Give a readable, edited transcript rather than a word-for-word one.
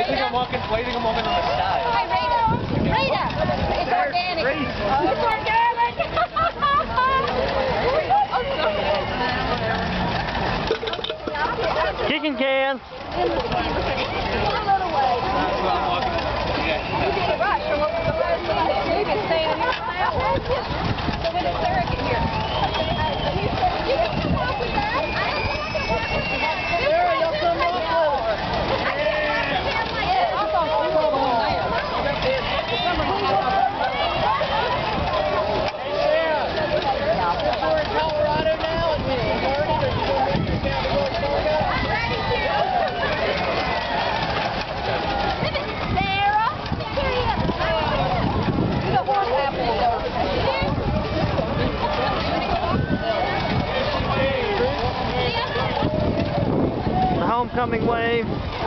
think I'm walking on the side. Hi, Rita. Rita. It's organic. It's organic. Chicken can. A little way. You did it right. So you can stay in here for now. So when does Sarah get here? You can come off with that. I don't want to walk with that. Sarah, you'll come off with her. I can't walk with him like this. I thought she was the one there. We're in Colorado now, and we're converted, or you going to move down to North Florida? I'm ready to. Sarah, here he is. The horse happened to The homecoming wave.